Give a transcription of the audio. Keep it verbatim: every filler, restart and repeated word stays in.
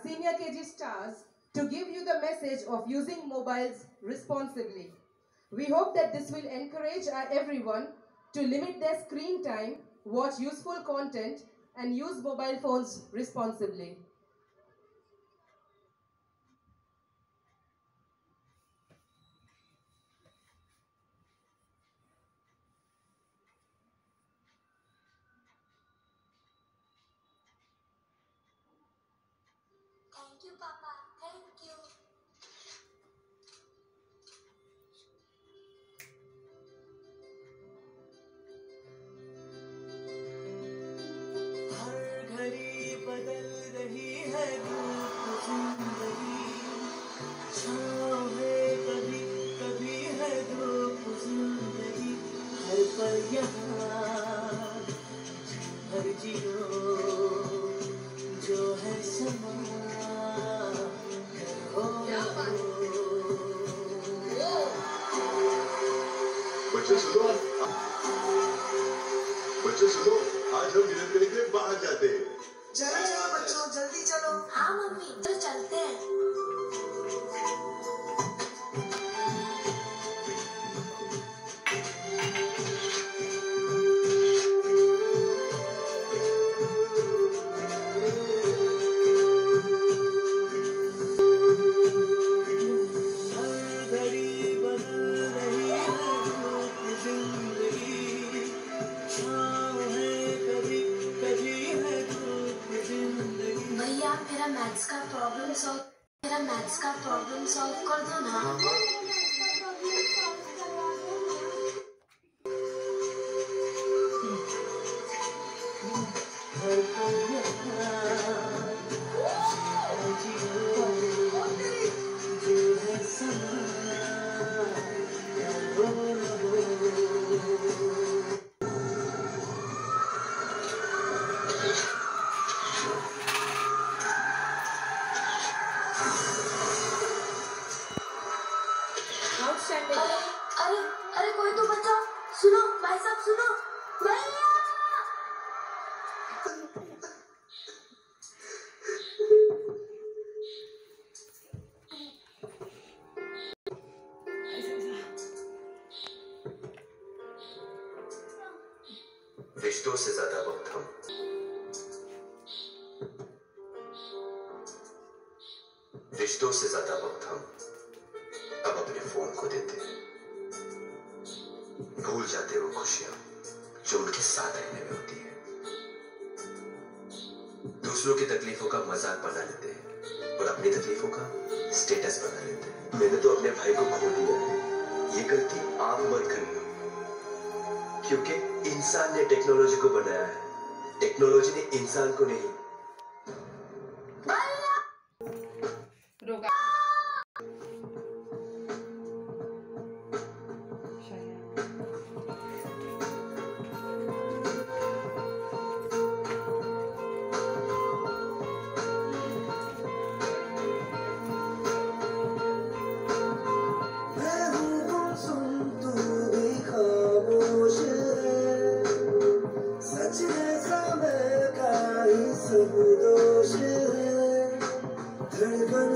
senior K G stars to give you the message of using mobiles responsibly. We hope that this will encourage everyone to limit their screen time, watch useful content, and use mobile phones responsibly. Thank you, Papa. Thank you. हर घड़ी बदल रही है रूप जिंदगी, छाँव है कभी कभी है धूप जिंदगी, हर पल यहाँ हर जियो जो है समा बच्चे सुनो, बच्चे सुनो, आज हम डिनर करने के लिए बाहर जाते हैं। चलो चलो बच्चों, जल्दी चलो। हाँ मम्मी, चलो चलते हैं। भैया मेरा मैथ्स का प्रॉब्लम सॉल्व मेरा मैथ्स का प्रॉब्लम सॉल्व कर दो ना। अरे अरे अरे कोई तो बचाओ, सुनो भाई साहब सुनो, भैया रिश्तों से ज्यादा वक्त हम रिश्तों से ज्यादा वक्त हम अब अपने फोन को देते हैं। भूल जाते वो खुशियां जो उनके साथ रहने में होती है। दूसरों की तकलीफों का मजाक बना लेते हैं और अपनी तकलीफों का स्टेटस बना लेते हैं। मैंने तो अपने भाई को खो दिया है, ये गलती आप मत करना, क्योंकि इंसान ने टेक्नोलॉजी को बनाया है, टेक्नोलॉजी ने इंसान को नहीं। धड़कन